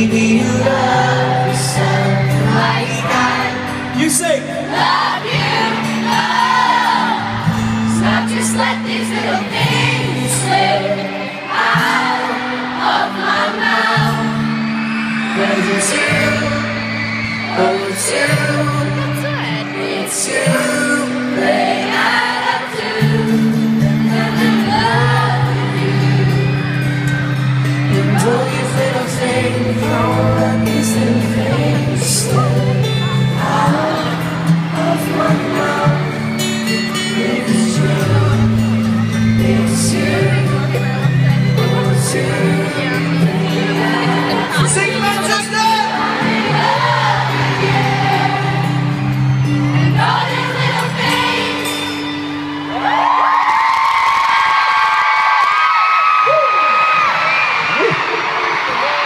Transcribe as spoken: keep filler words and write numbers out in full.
Maybe you love yourself like that. You say, love you, love. So just let these little things slip out of my mouth. Cause it's you, oh it's you, it's you.